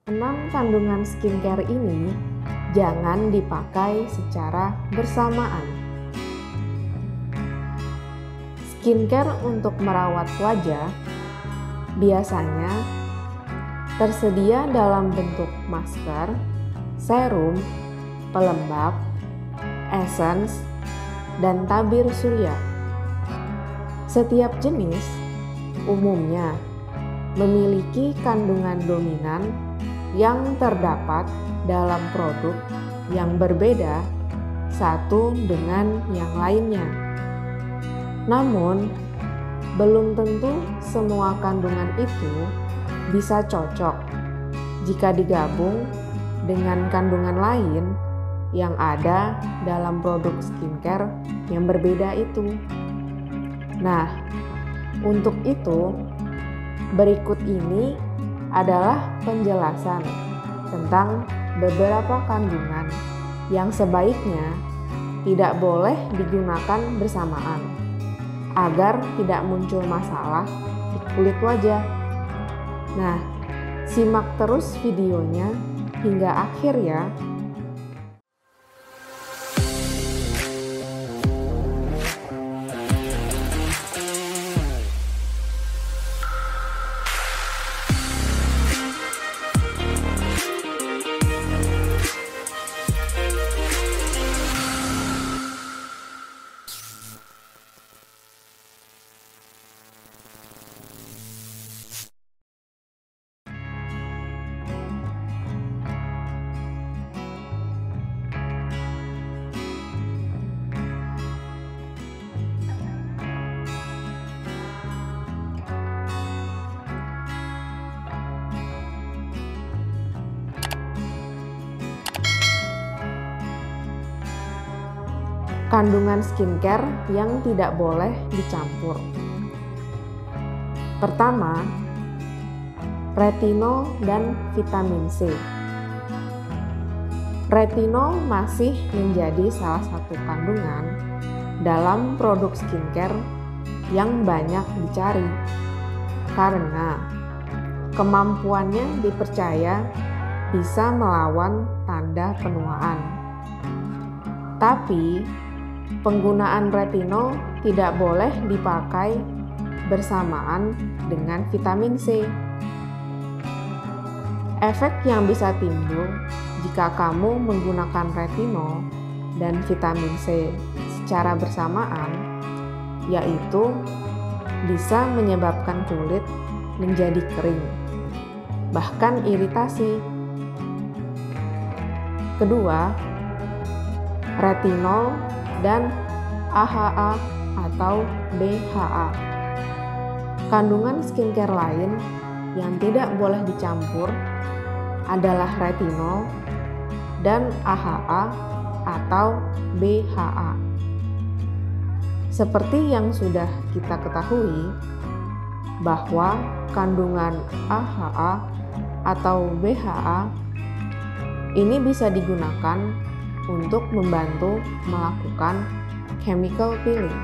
6 kandungan skincare ini jangan dipakai secara bersamaan. Skincare untuk merawat wajah biasanya tersedia dalam bentuk masker, serum, pelembab, essence, dan tabir surya. Setiap jenis umumnya memiliki kandungan dominan yang terdapat dalam produk yang berbeda satu dengan yang lainnya. Namun, belum tentu semua kandungan itu bisa cocok jika digabung dengan kandungan lain yang ada dalam produk skincare yang berbeda itu. Nah, untuk itu, berikut ini adalah penjelasan tentang beberapa kandungan yang sebaiknya tidak boleh digunakan bersamaan agar tidak muncul masalah di kulit wajah. Nah, simak terus videonya hingga akhir ya. Kandungan skincare yang tidak boleh dicampur. Pertama, retinol dan vitamin C. Retinol masih menjadi salah satu kandungan dalam produk skincare yang banyak dicari karena kemampuannya dipercaya bisa melawan tanda penuaan. Tapi, penggunaan retinol tidak boleh dipakai bersamaan dengan vitamin C. Efek yang bisa timbul jika kamu menggunakan retinol dan vitamin C secara bersamaan, yaitu bisa menyebabkan kulit menjadi kering, bahkan iritasi. Kedua, retinol dan AHA atau BHA. Kandungan skincare lain yang tidak boleh dicampur adalah retinol dan AHA atau BHA. Seperti yang sudah kita ketahui bahwa kandungan AHA atau BHA ini bisa digunakan untuk membantu melakukan chemical peeling.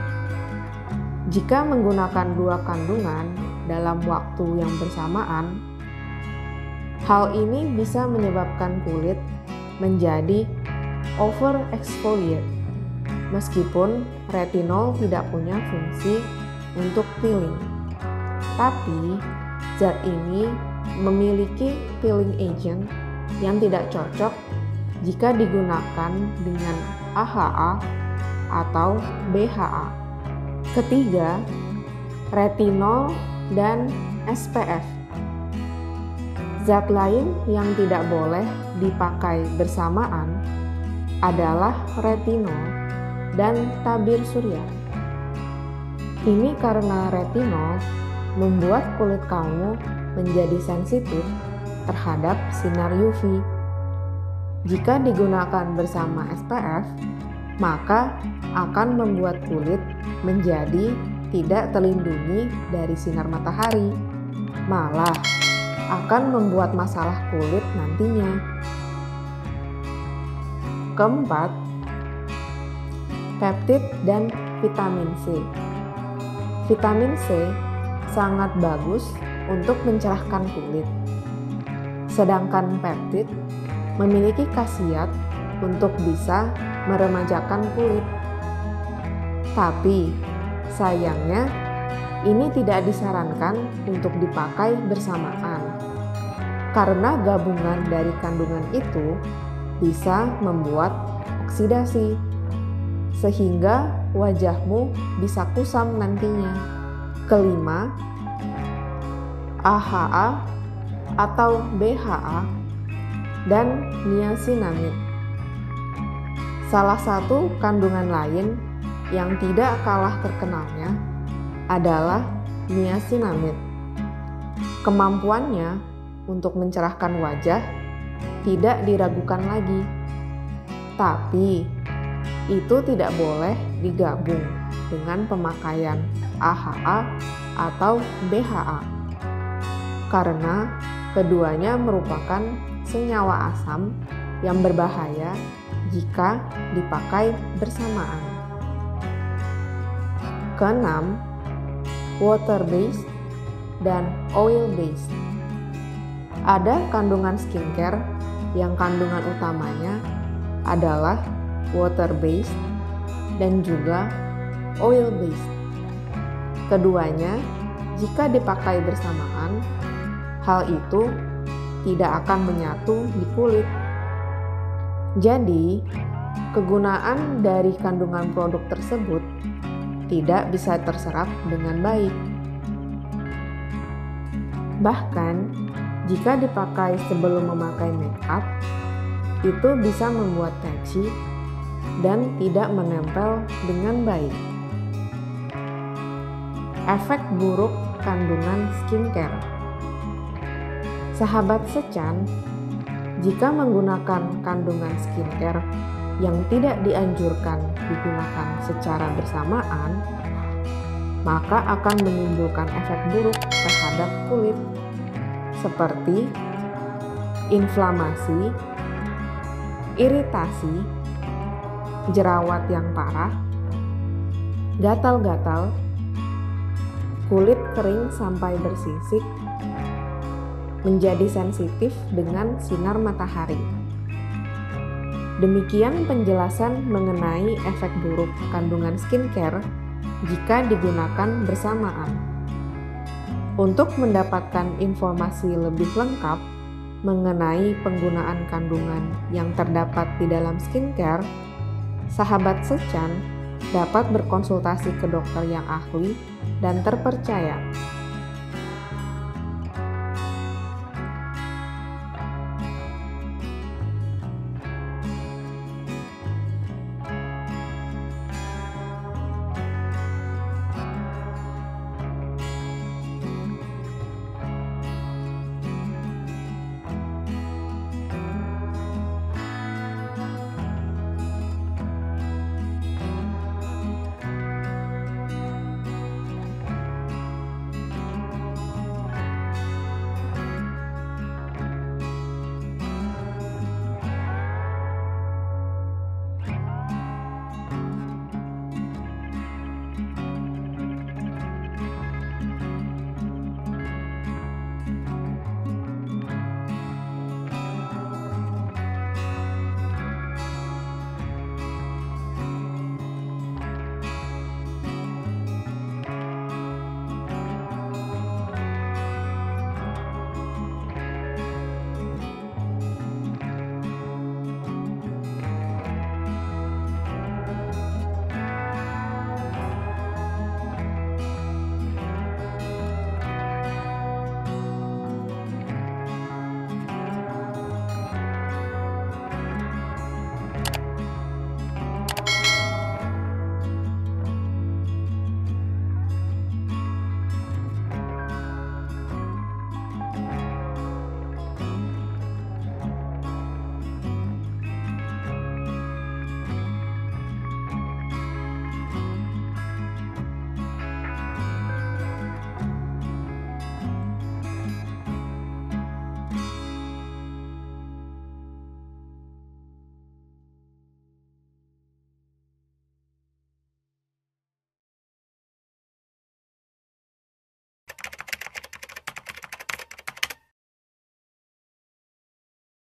Jika menggunakan dua kandungan dalam waktu yang bersamaan, hal ini bisa menyebabkan kulit menjadi overexfoliate, meskipun retinol tidak punya fungsi untuk peeling. Tapi, zat ini memiliki peeling agent yang tidak cocok jika digunakan dengan AHA atau BHA. Ketiga, retinol dan SPF. Zat lain yang tidak boleh dipakai bersamaan adalah retinol dan tabir surya. Ini karena retinol membuat kulit kamu menjadi sensitif terhadap sinar UV. Jika digunakan bersama SPF, maka akan membuat kulit menjadi tidak terlindungi dari sinar matahari, malah akan membuat masalah kulit nantinya. Keempat, peptid dan vitamin C. Vitamin C sangat bagus untuk mencerahkan kulit. Sedangkan peptid memiliki khasiat untuk bisa meremajakan kulit. Tapi sayangnya ini tidak disarankan untuk dipakai bersamaan karena gabungan dari kandungan itu bisa membuat oksidasi sehingga wajahmu bisa kusam nantinya. Kelima, AHA atau BHA dan niacinamide. Salah satu kandungan lain yang tidak kalah terkenalnya adalah niacinamide. Kemampuannya untuk mencerahkan wajah tidak diragukan lagi. Tapi itu tidak boleh digabung dengan pemakaian AHA atau BHA karena keduanya merupakan senyawa asam yang berbahaya jika dipakai bersamaan. Keenam, water based dan oil based. Ada kandungan skincare yang kandungan utamanya adalah water based dan juga oil based. Keduanya jika dipakai bersamaan, hal itu tidak akan menyatu di kulit. Jadi, kegunaan dari kandungan produk tersebut tidak bisa terserap dengan baik. Bahkan, jika dipakai sebelum memakai make up, itu bisa membuat patchy dan tidak menempel dengan baik. Efek buruk kandungan skincare. Sahabat Secan, jika menggunakan kandungan skincare yang tidak dianjurkan digunakan secara bersamaan, maka akan menimbulkan efek buruk terhadap kulit seperti inflamasi, iritasi, jerawat yang parah, gatal-gatal, kulit kering sampai bersisik, menjadi sensitif dengan sinar matahari. Demikian penjelasan mengenai efek buruk kandungan skincare jika digunakan bersamaan. Untuk mendapatkan informasi lebih lengkap mengenai penggunaan kandungan yang terdapat di dalam skincare, sahabat Secan dapat berkonsultasi ke dokter yang ahli dan terpercaya.